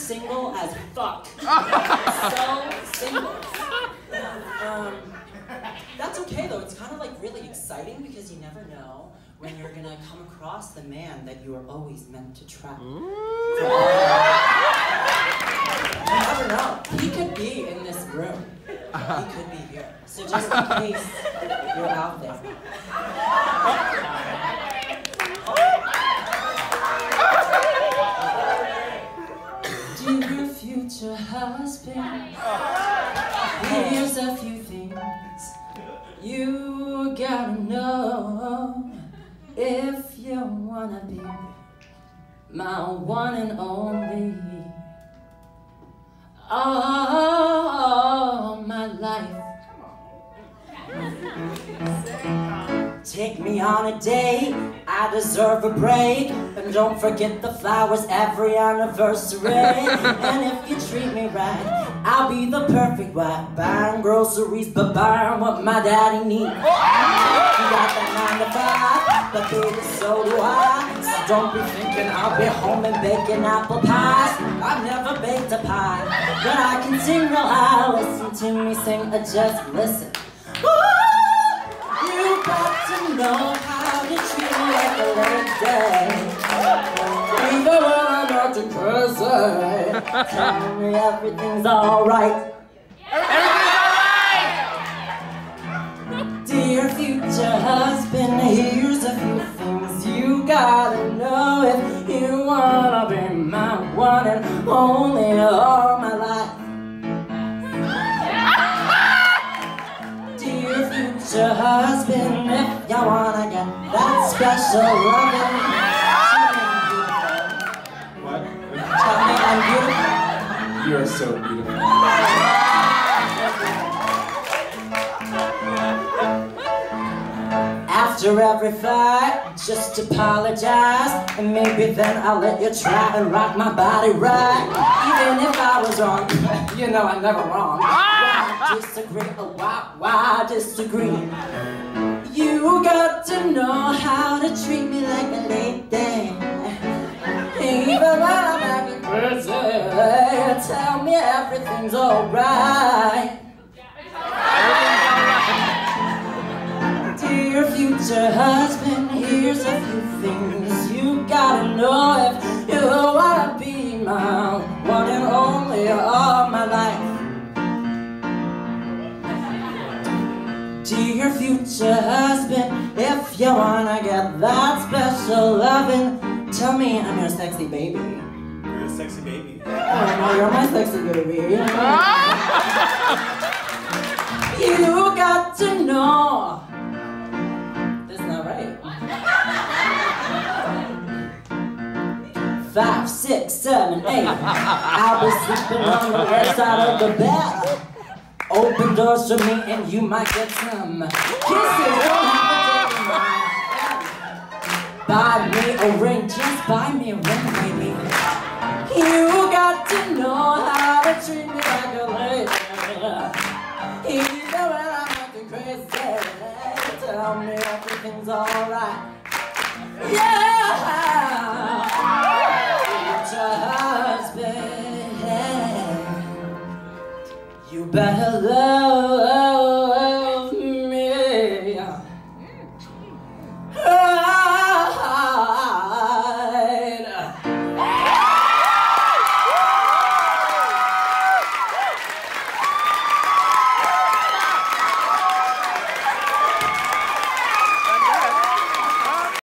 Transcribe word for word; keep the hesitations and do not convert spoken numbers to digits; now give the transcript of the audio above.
single as fuck. So single. Um, that's okay though. It's kind of like really exciting because you never know when you're gonna come across the man that you are always meant to trap. You never know. He could be in this room. He could be here. So just in case you're out there. Dear future husband, here's a few things you gotta know if you wanna be my one and only. All my life. Take me on a date, I deserve a break. And don't forget the flowers every anniversary. And if you treat me right, I'll be the perfect wife. Buying groceries, but buying what my daddy needs. You got that nine to five, but baby, so do I. So don't be thinking I'll be home and baking apple pies. I've never baked a pie, but I can sing real high. Listen to me sing, or just listen. Ooh, you got to know how to treat me like a lady. Even when I'm not too crazy, tell me everything's alright. Dear future husband, here's a few things you gotta know if you wanna be my one and only all my life. Dear future husband, if you wanna get that special loving, What? tell me I'm beautiful. You are so beautiful. After every fight, just apologize, and maybe then I'll let you try and rock my body right. Even if I was wrong, you know I'm never wrong. Why disagree? Oh, why, why disagree? You got to know how to treat me like a lady. Even when I'm acting crazy, tell me everything's alright. Dear future husband, here's a few things you gotta know if you wanna be my one and only all my life. Dear future husband, if you wanna get that special loving, tell me I'm your sexy baby. You're a sexy baby. Oh no, you're my sexy baby. You got to know. That's not right. Five, six, seven, eight. I'll be sleeping on the west side of the bed. Open doors for me and you might get some kisses. Don't have to take them. Buy me a ring, just buy me a ring, baby. You got to know how to treat me like a lady. Even when I'm acting crazy, tell me everything's alright. Yeah, future husband, you better love